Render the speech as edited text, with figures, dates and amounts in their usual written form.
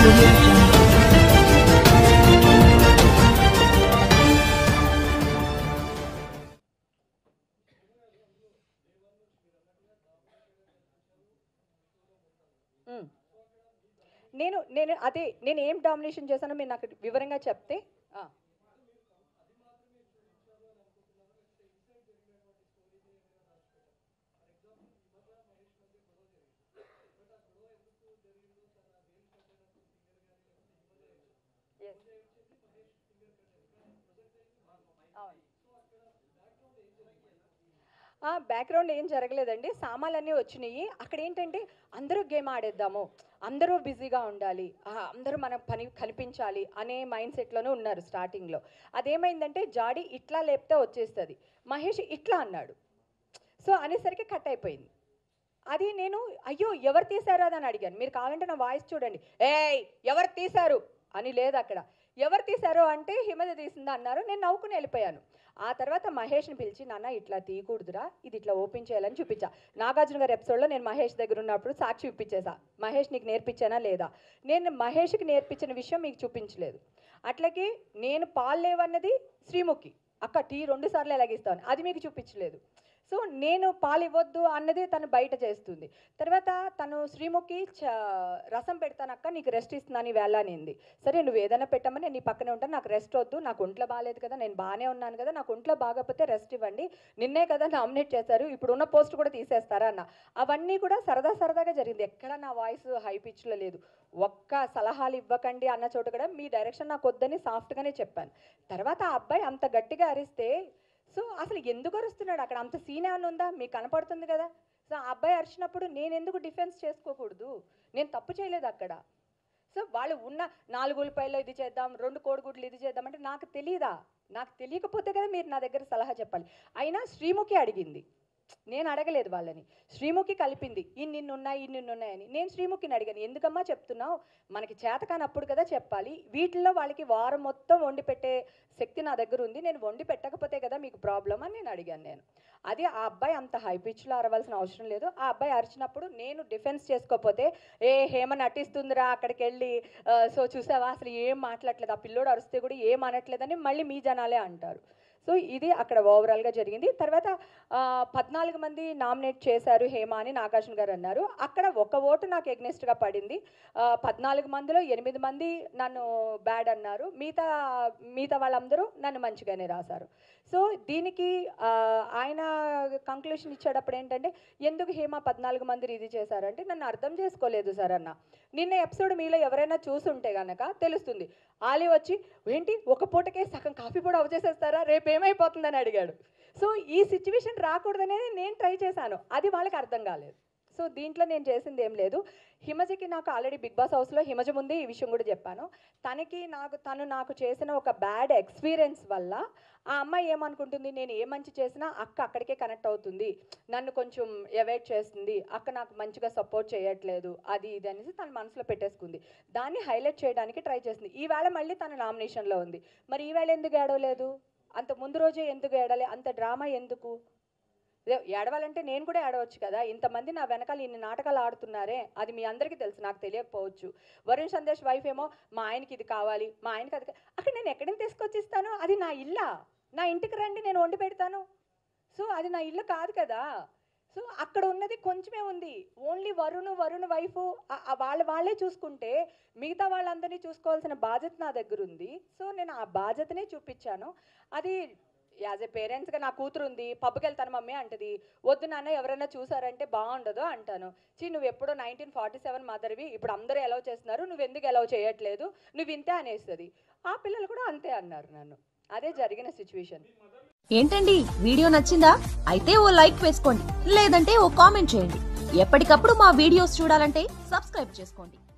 Audio Jungle. నేను ఏం domination చేశానో మీరు నాకు వివరంగా చెప్తే బ్యాక్గ్రౌండ్ ఏం జరగలేదండి, సామాన్లన్నీ వచ్చినాయి. అక్కడ ఏంటంటే అందరూ గేమ్ ఆడేద్దాము, అందరూ బిజీగా ఉండాలి, అందరూ మన పని కనిపించాలి అనే మైండ్ సెట్లోనే ఉన్నారు స్టార్టింగ్లో. అదేమైందంటే జాడీ ఇట్లా లేపితే వచ్చేస్తుంది, మహేష్ ఇట్లా అన్నాడు. సో అనేసరికి కట్ అయిపోయింది. అది నేను అయ్యో ఎవరు తీశారు అని అడిగాను. మీరు కావాలంటే నా వాయిస్ చూడండి. ఏయ్ ఎవరు తీశారు అని లేదు అక్కడ. ఎవరు తీశారు అంటే హిమజ తీసిందా అన్నారు. నేను నవ్వుకుని వెళ్ళిపోయాను. ఆ తర్వాత మహేష్ని పిలిచి నాన్న ఇట్లా తీయకూడదురా, ఇది ఇట్లా ఓపెన్ చేయాలని చూపించా. నాగార్జున గారి ఎపిసోడ్లో నేను మహేష్ దగ్గర ఉన్నప్పుడు సాక్షి ఇప్పించేసా. మహేష్ నీకు నేర్పించానా లేదా, నేను మహేష్కి నేర్పించిన విషయం మీకు చూపించలేదు. అట్లాగే నేను పాలు లేవన్నది శ్రీముఖి అక్క టీ 2 సార్లు ఎలాగిస్తాను, అది మీకు చూపించలేదు. సో నేను పాలు ఇవ్వద్దు అన్నది తను బయట చేస్తుంది. తర్వాత తను శ్రీముఖి రసం పెడతానక్క నీకు రెస్ట్ ఇస్తున్నాను వేళ అనింది. సరే నువ్వు ఏదైనా పెట్టమని నేను నీ పక్కనే ఉంటాను, నాకు రెస్ట్ వద్దు, నాకు ఒంట్లో బాగాలేదు కదా, నేను బాగానే ఉన్నాను కదా, నాకు ఒంట్లో బాగపోతే రెస్ట్ ఇవ్వండి, నిన్నే కదా నామినేట్ చేశారు, ఇప్పుడు ఉన్న పోస్ట్ కూడా తీసేస్తారా అన్న. అవన్నీ కూడా సరదాగా జరిగింది. ఎక్కడ నా వాయిస్ హై పిచ్లో లేదు. ఒక్క సలహాలు ఇవ్వకండి అన్న చోట కూడా మీ డైరెక్షన్ నాకు వద్దని సాఫ్ట్గానే చెప్పాను. తర్వాత ఆ అబ్బాయి అంత గట్టిగా అరిస్తే సో అసలు ఎందుకు అరుస్తున్నాడు, అక్కడ అంత సీన్ ఏమైనా ఉందా మీకు కనపడుతుంది కదా. సో ఆ అబ్బాయి అరిచినప్పుడు నేను ఎందుకు డిఫెన్స్ చేసుకోకూడదు, నేను తప్పు చేయలేదు అక్కడ. సో వాళ్ళు ఉన్న 4 ఉల్లిపాయలు ఇది చేద్దాం, 2 కోడిగుడ్లు ఇది చేద్దాం అంటే నాకు తెలియదా, నాకు తెలియకపోతే కదా మీరు నా దగ్గర సలహా చెప్పాలి. అయినా శ్రీముఖి అడిగింది, నేను అడగలేదు వాళ్ళని. శ్రీముఖి కలిపింది ఇన్నున్నాయని. నేను శ్రీముఖిని అడిగాను, ఎందుకమ్మా చెప్తున్నావు, మనకి చేత కానప్పుడు కదా చెప్పాలి, వీటిల్లో వాళ్ళకి వారం మొత్తం వండి పెట్టే శక్తి నా దగ్గర ఉంది, నేను వండి పెట్టకపోతే కదా మీకు ప్రాబ్లం అని నేను అడిగాను. నేను అది ఆ అబ్బాయి అంత హై పిచ్లో అరవాల్సిన అవసరం లేదు. ఆ అబ్బాయి అరిచినప్పుడు నేను డిఫెన్స్ చేసుకోకపోతే హేమ నటిస్తుందిరా అక్కడికి వెళ్ళి, సో చూసావా అసలు ఏం మాట్లాడలేదు, ఆ పిల్లోడు అరిస్తే కూడా ఏం అనట్లేదని మళ్ళీ మీ జనాలే అంటారు. సో ఇది అక్కడ ఓవరాల్గా జరిగింది. తర్వాత 14 మంది నామినేట్ చేశారు హేమ అని నాగార్జున గారు అన్నారు. అక్కడ ఒక ఓటు నాకు ఎగ్నెస్ట్గా పడింది. 14 మందిలో 8 మంది నన్ను బ్యాడ్ అన్నారు, మిగతా వాళ్ళందరూ నన్ను మంచిగానే రాశారు. సో దీనికి ఆయన కంక్లూషన్ ఇచ్చేటప్పుడు ఏంటంటే ఎందుకు హేమ 14 మంది ఇది చేశారంటే నన్ను అర్థం చేసుకోలేదు సార్ అన్న. నిన్న ఎపిసోడ్ మీలో ఎవరైనా చూసుంటే కనుక తెలుస్తుంది. ఆలీ వచ్చి ఏంటి ఒక పూటకే సగం కాఫీ కూడా అవచేసేస్తారా, రేపు ఏమైపోతుందని అడిగాడు. సో ఈ సిచ్యువేషన్ రాకూడదనేది నేను ట్రై చేశాను, అది వాళ్ళకి అర్థం కాలేదు. సో దీంట్లో నేను చేసింది ఏం లేదు. హిమజకి నాకు ఆల్రెడీ బిగ్ బాస్ హౌస్లో హిమజ ముందే ఈ విషయం కూడా చెప్పాను. తను నాకు చేసిన ఒక బ్యాడ్ ఎక్స్పీరియన్స్ వల్ల ఆ అమ్మాయి ఏమనుకుంటుంది, నేను ఏ మంచి చేసినా అక్క అక్కడికే కనెక్ట్ అవుతుంది, నన్ను కొంచెం అవాయిడ్ చేస్తుంది, అక్క నాకు మంచిగా సపోర్ట్ చేయట్లేదు, అది ఇది అనేసి తన మనసులో పెట్టేసుకుంది. దాన్ని హైలైట్ చేయడానికి ట్రై చేసింది. ఈవేళ మళ్ళీ తన నామినేషన్లో ఉంది. మరి ఈవేళ ఎందుకు ఏడవలేదు, అంత ముందు రోజే ఎందుకు ఏడాలి, అంత డ్రామా ఎందుకు? ఏడవాలంటే నేను కూడా ఏడవచ్చు కదా, ఇంతమంది నా వెనకాల ఇన్ని నాటకాలు ఆడుతున్నారే, అది మీ అందరికీ తెలుసు, నాకు తెలియకపోవచ్చు. వరుణ్ సందేశ్ వైఫ్ ఏమో మా ఆయనకి ఇది కావాలి, మా ఆయనకి అది అక్కడ నేను ఎక్కడిని తీసుకొచ్చిస్తాను, అది నా ఇల్లా, నా ఇంటికి రండి నేను వండి పెడతాను. సో అది నా ఇల్లు కాదు కదా. సో అక్కడ ఉన్నది కొంచెమే ఉంది, ఓన్లీ వరుణ్ వైఫ్ వాళ్ళే చూసుకుంటే మిగతా వాళ్ళందరినీ చూసుకోవాల్సిన బాధ్యత నా దగ్గర ఉంది. సో నేను ఆ బాధ్యతనే చూపించాను. అది యాజ్ ఏ పేరెంట్స్గా నా కూతురు ఉంది, పబ్కి వెళ్తాను మమ్మీ అంటది, వద్దు నాన్న ఎవరైనా చూసారంటే బాగుండదు అంటాను. నువ్వు ఎప్పుడో 1947 మదర్వి, ఇప్పుడు అందరూ ఎలవ్ చేస్తున్నారు, నువ్వు ఎందుకు ఎలవ్ చేయట్లేదు, నువ్వు ఇంతే అనేస్తుంది. ఆ పిల్లలు కూడా అంతే అన్నారు నన్ను. అదే జరిగిన సిచ్యువేషన్. ఏంటండి వీడియో నచ్చిందా? అయితే ఓ లైక్ వేసుకోండి, లేదంటే ఓ కామెంట్ చేయండి. ఎప్పటికప్పుడు మా వీడియోస్ చూడాలంటే సబ్స్క్రైబ్ చేసుకోండి.